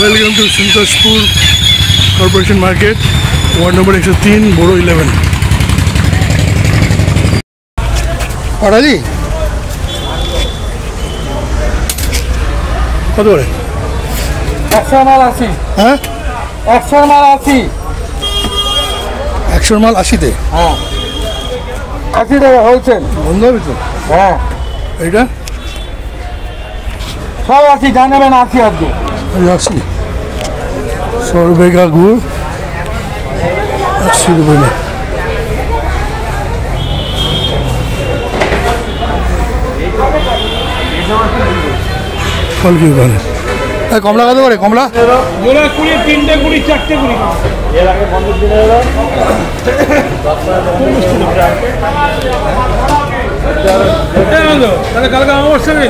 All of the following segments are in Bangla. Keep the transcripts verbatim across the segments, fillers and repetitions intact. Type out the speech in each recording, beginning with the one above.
Welcome to Santoshpur corporation market ward number एक सौ तीन बोरो इलेवन। और जी कत করে একশো মাল আশি। হ্যাঁ একশো মাল আশি। একশো মাল আশিতে? হ্যাঁ আশি টাকা হোলসেল। বন্ধ হবে তো? হ্যাঁ এইটা সব আশি, জানাবেন আশি আশি अस्सी सौ रुपये का गुड़ अस्सी रुपये में। फल की दुकान है। कमला कत करे? कमला কুড়ি, তিনটে কুড়ি, চারটে কুড়ি। তাহলে কালকে আমার সঙ্গে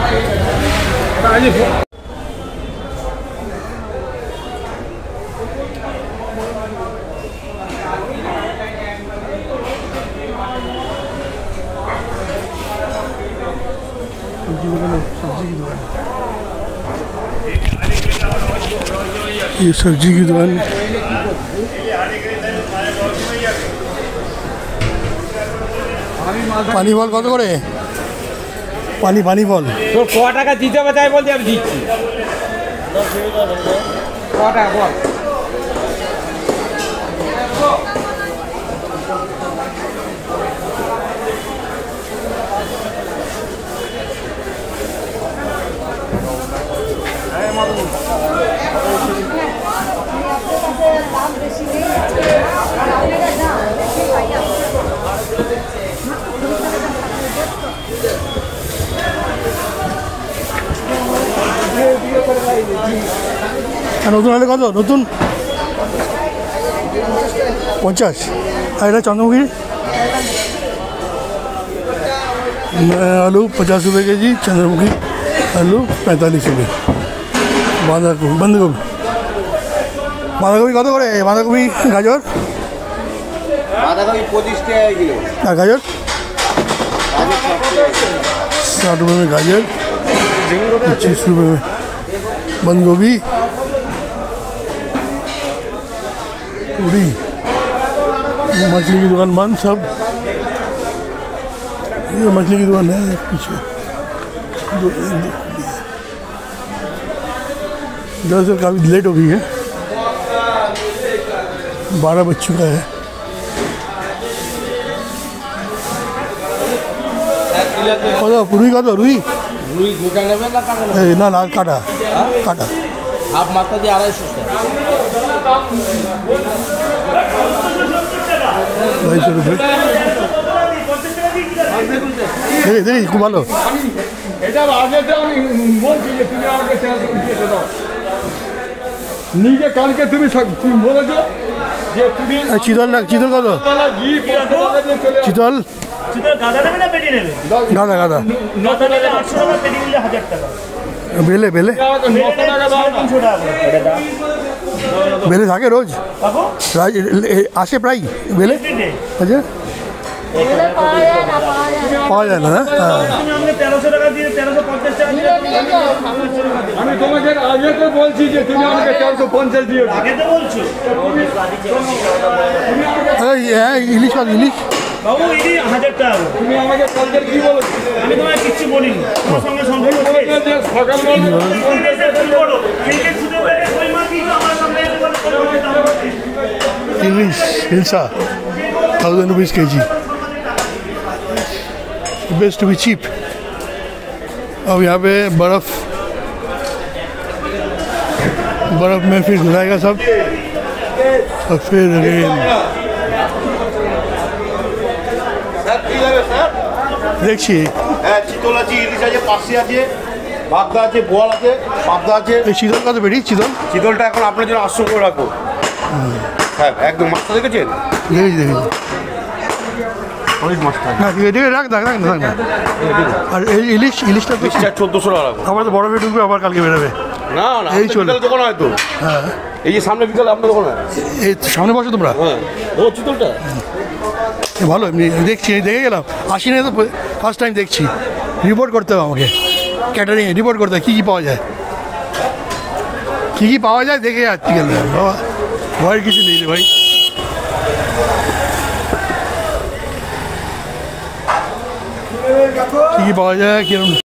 ये सब्जी की दुकान। पानी फल कत करे? पानी पानी फल তোর ক টাকা দিতে হবে তাই বলতে আমি দিচ্ছি। ক টাকা বল। নতুন হলে কত? নতুন পঞ্চাশ। আর এটা चंद्रमुखी आलू पचास रुपये के जी, चंद्रमुखी आलू पैंतालीस रुपये। बांधा गोभी बंद गोभी बांधा गोभी कत करे? बांधा गोभी गाजर বাঁধাকপি পঁচিশ টাকা কিলো। আর গাজর साठ रुपये में गाजर, पच्चीस रुपये में बंद गोभी, पूरी मछली की दुकान बंद सब। ये मछली की दुकान है पीछे दो दरअसल काफ़ी लेट हो गई है, बारह बज चुका है। कत रुई कत? रुई রুই গোটা নেবেন না কাটা নেবেন? এই না না কাটা কাটা হাফ মাত্রা দিয়ে আড়াইশো টাকা। ढाई सौ रुपये। দেখি দেখি খুব ভালো। এটা আগে তো আমি বলছি যে তুমি আমাকে চারশো দিয়ে দাও। নিজে কালকে তুমি তুমি বলেছো যে তুমি চিতল না চিতল কত? ঘি চিতল চিতল গাদা নেবে না পেটি নেবে? গাদা গাদা নটা নিলে আটশো টাকা, পেটি নিলে হাজার টাকা। বেলে বেলে নশো টাকা দাও, তিনশো টাকা করে। এটা দাও। বেলে থাকে রোজ? পাবো? রাজ- এ- আসে প্রায় বেলে? পেটে। আচ্ছা পাওয়া যায় না? হ্যাঁ তুমি আমাকে তেরোশো টাকা দিয়ে তেরোশো পঞ্চাশ টাকা দিয়ে আমি তোমাকে আগে তো বলছি যে তুমি আমাকে চারশো পঞ্চাশ দিও। আগে তো বলছো। এই, হ্যাঁ ইলিশ কত? ইলিশ বাবু এই হাজার টাকা করে। তুমি আমাকে কালকে কি বলেছো? আমি তোমায় কিচ্ছু বলিনি, তোমার সঙ্গে সম্পর্ক নেই। যে সকালবেলা তুমি এসে ফোন করো, কালকে ছুটে বেড়ে ওই মা কিন্তু আমার সামনে এসে বলে তোমার দাম আছে। Ilish hilsa thousand rupees K G. Best to be cheap. अब यहाँ पे बर्फ़ बर्फ़ में फिर घुलाएगा सब और फिर अगेन देखिए হ্যাঁ চিতল আছে, ইলিশ আছে, পার্সি আছে, বাগদা আছে, বোয়াল আছে, পাবদা আছে। ये शीतल का तो बेटी शीतल চিতলটা এখন আপনার জন্য আটশো করে রাখো। হ্যাঁ একদম মাছটা দেখেছেন? देखिए देखिए অনেক মাছটা ना ये देखिए रख रख रख रख और ये इलिश इलिशটা তো চার চোদ্দোশো টাকা রাখো। আমার তো বড় বেড ঢুকবে আবার কালকে বেরোবে। না না এই এই চলে। চলে দোকান হয়তো। হ্যাঁ এই যে সামনে বিকালে আপনার দোকান হয়। এই সামনে বসো তোমরা। হ্যাঁ ও চিতলটা ভালো এমনি দেখছি দেখে গেলাম আসি না তো ফার্স্ট টাইম দেখছি। রিপোর্ট করতে হবে আমাকে ক্যাটারিংয়ে রিপোর্ট করতে হবে কী কী পাওয়া যায় কী কী কী পাওয়া যায় দেখে যাচ্ছি গেল বাবা, ভয়ের কিছু নেই রে ভাই। কী কী পাওয়া যায় কিরকম